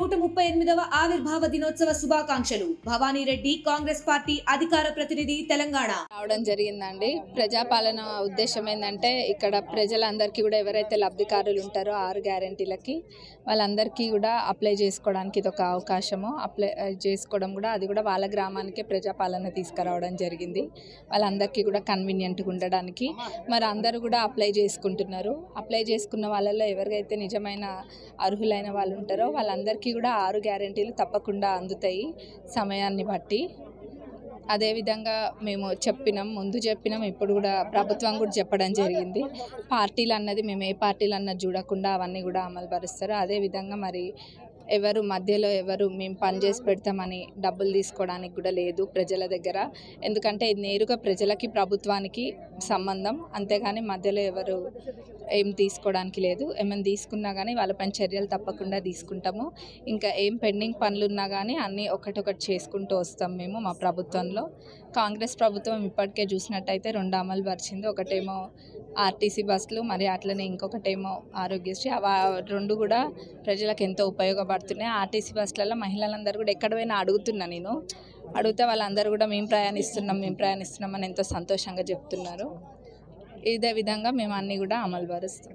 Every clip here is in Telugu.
138వ ఆవిర్భావ దినోత్సవ శుభాకాంక్షలు. భవానీ రెడ్డి, కాంగ్రెస్ పార్టీ అధికార ప్రతినిధి, తెలంగాణ. రావడం జరిగిందండి. ప్రజాపాలన ఉద్దేశం ఏంటంటే ఇక్కడ ప్రజలందరికీ కూడా ఎవరైతే లబ్ధిదారులు ఉంటారో 6 గ్యారెంటీలకి వాళ్ళందరికీ కూడా అప్లై చేసుకోవడానికి ఇది ఒక అవకాశము. అప్లై చేసుకోవడం కూడా అది కూడా వాళ్ళ గ్రామానికే ప్రజాపాలన తీసుకురావడం జరిగింది. వాళ్ళందరికీ కూడా కన్వీనియంట్గా ఉండడానికి మరి అందరూ కూడా అప్లై చేసుకుంటున్నారు. అప్లై చేసుకున్న వాళ్ళలో ఎవరికైతే నిజమైన అర్హులైన వాళ్ళు ఉంటారో వాళ్ళందరికీ కూడా 6 గ్యారెంటీలు తప్పకుండా అందుతాయి సమయాన్ని బట్టి. అదేవిధంగా మేము ముందు చెప్పినాం, ఇప్పుడు కూడా ప్రభుత్వం కూడా చెప్పడం జరిగింది. పార్టీలు అన్నది మేము ఏ పార్టీలు అన్నది చూడకుండా అవన్నీ కూడా అమలు పరుస్తారు. అదేవిధంగా మరి మధ్యలో మేము పని చేసి పెడతామని డబ్బులు తీసుకోవడానికి కూడా లేదు ప్రజల దగ్గర. ఎందుకంటే ఇది నేరుగా ప్రజలకి ప్రభుత్వానికి సంబంధం, అంతేగాని మధ్యలో ఎవరు ఏం తీసుకోవడానికి లేదు. ఏమైనా తీసుకున్నా కానీ వాళ్ళపైన చర్యలు తప్పకుండా తీసుకుంటాము. ఇంకా ఏం పెండింగ్ పనులు ఉన్నా కానీ అన్నీ ఒకటొకటి చేసుకుంటూ వస్తాం మేము మా ప్రభుత్వంలో. కాంగ్రెస్ ప్రభుత్వం ఇప్పటికే చూసినట్టయితే 2 అమలు పరిచింది. ఒకటేమో ఆర్టీసీ బస్సులు, మరి అట్లనే ఇంకొకటేమో ఆరోగ్యశ్రీ. ఆ 2 కూడా ప్రజలకు ఎంతో ఉపయోగపడుతున్నాయి. ఆర్టీసీ బస్సులలో మహిళలందరూ కూడా ఎక్కడ పోయినా నేను అడిగితే వాళ్ళందరూ కూడా మేము ప్రయాణిస్తున్నాం అని ఎంతో సంతోషంగా చెప్తున్నారు. ఇదే విధంగా మేము అన్నీ కూడా అమలు పరుస్తాం.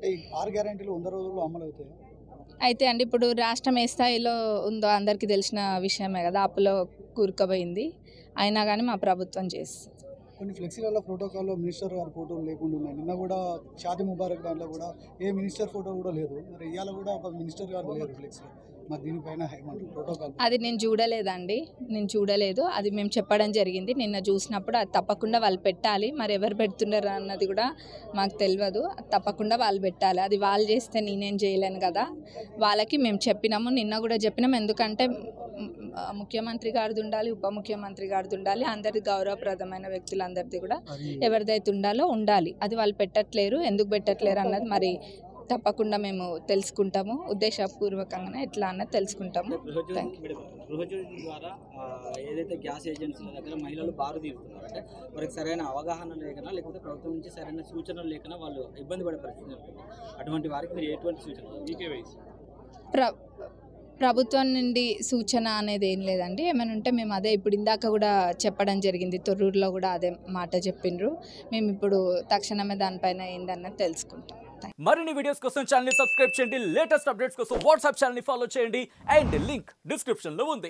అయితే అండి, ఇప్పుడు రాష్ట్రం ఏ స్థాయిలో ఉందో అందరికీ తెలిసిన విషయమే కదా. అప్పులో కూరుకుపోయింది, అయినా కానీ మా ప్రభుత్వం చేస్తుంది. కొన్ని ఫ్లెక్సీలలో ప్రోటోకాల్లో మినిస్టర్ గారి ఫోటోలు లేకుండా ఉన్నాయి. నిన్న కూడా షాదీ ముబారక్ దాంట్లో కూడా ఏ మినిస్టర్ ఫోటో కూడా లేదు. మరి ఇవాళ కూడా ఒక మినిస్టర్ గారు లేరు ఫ్లెక్సీలో. మరి దీనిపైన ప్రోటోకాల్ అది నేను చూడలేదు. అది మేము చెప్పడం జరిగింది. నిన్న చూసినప్పుడు అది తప్పకుండా వాళ్ళు పెట్టాలి. మరి ఎవరు పెడుతున్నారు అన్నది కూడా మాకు తెలియదు. తప్పకుండా వాళ్ళు పెట్టాలి. అది వాళ్ళు చేస్తే నేనేం చేయలేను కదా. వాళ్ళకి మేము చెప్పినాము, నిన్న కూడా చెప్పినాము. ఎందుకంటే ముఖ్యమంత్రి గారిది ఉండాలి, ఉప ముఖ్యమంత్రి గారిది ఉండాలి, అందరిది గౌరవప్రదమైన వ్యక్తులందరిది కూడా ఎవరిదైతే ఉండాలి. అది వాళ్ళు పెట్టట్లేరు. ఎందుకు పెట్టట్లేరు అన్నది మరి తప్పకుండా మేము తెలుసుకుంటాము. ఉద్దేశపూర్వకంగానే ఎట్లా అన్నది తెలుసుకుంటాము. ఏదైతే గ్యాస్ ఏజెన్సీల దగ్గర మహిళలు బారు తీరుతున్నారు అంటే వారికి సరైన అవగాహన లేకనా, లేకపోతే ప్రభుత్వం నుంచి సరైన సూచనలు లేకనా వాళ్ళు ఇబ్బంది పడే పరిస్థితి ఉంటుంది. అటువంటి వారికి మీరు ఎటువంటి సూచనలు? ప్రభుత్వం నుండి సూచన అనేది ఏం లేదండి. ఏమైనా ఉంటే మేము అదే ఇప్పుడు ఇందాక కూడా చెప్పడం జరిగింది. తొర్రూరులో కూడా అదే మాట చెప్పిండ్రు. మేము ఇప్పుడు తక్షణమే దానిపైన ఏందన్నది తెలుసుకుంటాం. మరిన్ని వీడియోస్ కోసం ఛానల్ ని సబ్స్క్రైబ్ చేయండి. లేటెస్ట్ అప్డేట్స్ కోసం వాట్సాప్ ఛానల్ ని ఫాలో చేయండి. అండ్ లింక్ డిస్క్రిప్షన్ లో ఉంది.